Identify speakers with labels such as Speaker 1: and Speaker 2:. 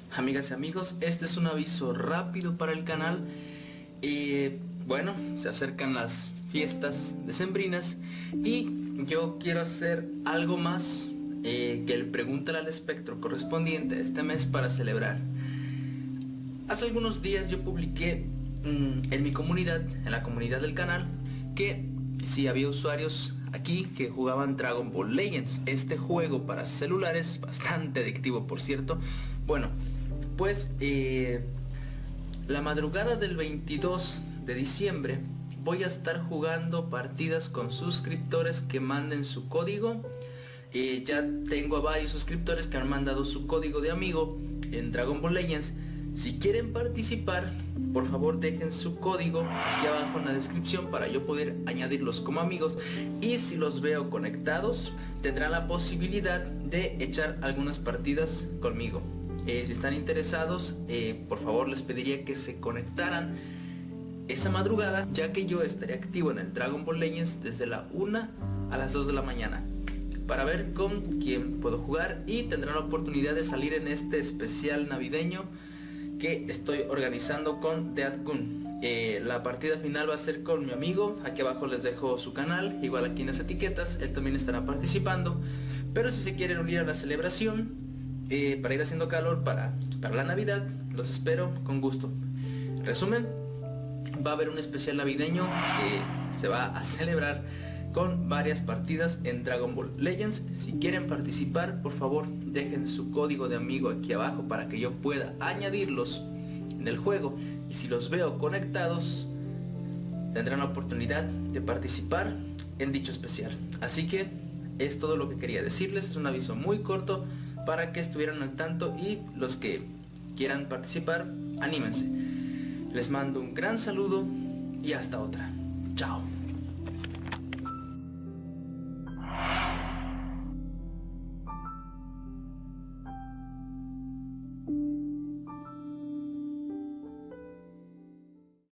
Speaker 1: Amigas y amigos, este es un aviso rápido para el canal. Bueno, se acercan las fiestas decembrinas y yo quiero hacer algo más que el Pregúntale al Espectro correspondiente a este mes para celebrar. Hace algunos días yo publiqué en mi comunidad, en la comunidad del canal, que si había usuarios aquí que jugaban Dragon Ball Legends, este juego para celulares, bastante adictivo por cierto. Bueno, pues la madrugada del 22 de diciembre voy a estar jugando partidas con suscriptores que manden su código. Ya tengo a varios suscriptores que han mandado su código de amigo en Dragon Ball Legends. Si quieren participar, por favor dejen su código aquí abajo en la descripción para yo poder añadirlos como amigos, y si los veo conectados tendrán la posibilidad de echar algunas partidas conmigo. Si están interesados, por favor les pediría que se conectaran esa madrugada, ya que yo estaré activo en el Dragon Ball Legends desde la 1 a las 2 de la mañana para ver con quién puedo jugar, y tendrán la oportunidad de salir en este especial navideño que estoy organizando con Deadgun. La partida final va a ser con mi amigo, aquí abajo les dejo su canal, igual aquí en las etiquetas, él también estará participando. Pero si se quieren unir a la celebración, para ir haciendo calor para la Navidad, los espero con gusto. Resumen, va a haber un especial navideño que se va a celebrar con varias partidas en Dragon Ball Legends. Si quieren participar, por favor dejen su código de amigo aquí abajo para que yo pueda añadirlos en el juego, y si los veo conectados tendrán la oportunidad de participar en dicho especial. Así que es todo lo que quería decirles, es un aviso muy corto para que estuvieran al tanto, y los que quieran participar, anímense. Les mando un gran saludo y hasta otra. Chao.